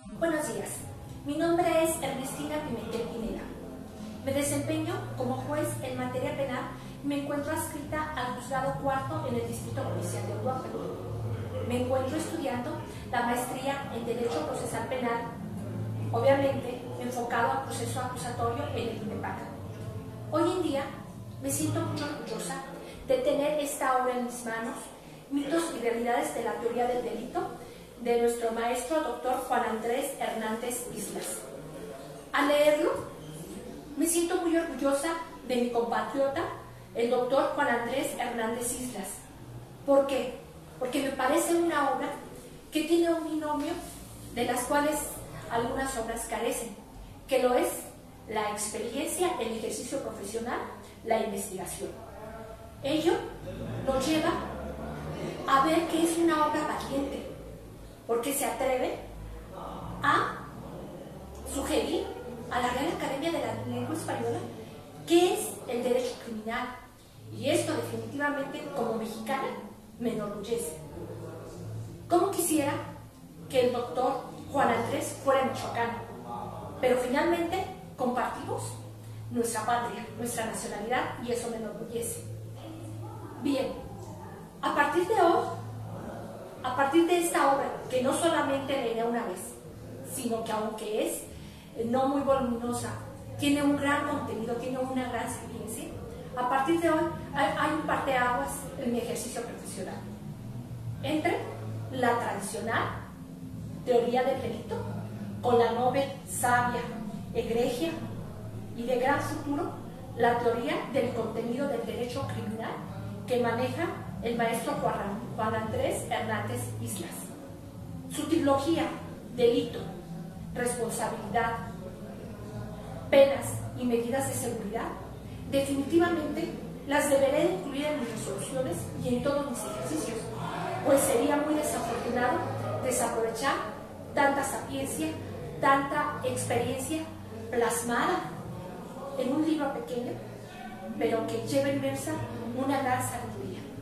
Buenos días, mi nombre es Ernestina Pimentel Pineda. Me desempeño como juez en materia penal y me encuentro adscrita al Juzgado Cuarto en el Distrito Judicial de Uruapan. Me encuentro estudiando la maestría en Derecho Procesal Penal, obviamente enfocado al proceso acusatorio en el INEPAC. Hoy en día me siento muy orgullosa de tener esta obra en mis manos, Mitos y Realidades de la Teoría del Delito, de nuestro maestro doctor Juan Andrés Hernández Islas. Al leerlo, me siento muy orgullosa de mi compatriota, el doctor Juan Andrés Hernández Islas. ¿Por qué? Porque me parece una obra que tiene un binomio de las cuales algunas obras carecen, que lo es la experiencia, el ejercicio profesional, la investigación. Ello nos lleva a ver que es una obra valiente, porque se atreve a sugerir a la Real Academia de la Lengua Española qué es el derecho criminal. Y esto definitivamente, como mexicana, me enorgullece. Como quisiera que el doctor Juan Andrés fuera michoacano, pero finalmente compartimos nuestra patria, nuestra nacionalidad, y eso me enorgullece. Bien, a partir de hoy, a partir de esta obra, que no solamente leeré una vez, sino que aunque es no muy voluminosa, tiene un gran contenido, tiene una gran experiencia, a partir de hoy hay un parteaguas en mi ejercicio profesional entre la tradicional teoría del delito con la noble, sabia, egregia y de gran futuro, la teoría del contenido del derecho criminal que maneja el maestro Juan Andrés Hernández Islas. Su trilogía, delito, responsabilidad, penas y medidas de seguridad, definitivamente las deberé incluir en mis resoluciones y en todos mis ejercicios, pues sería muy desafortunado desaprovechar tanta sapiencia, tanta experiencia plasmada en un libro pequeño, pero que lleva inmersa una gran sabiduría.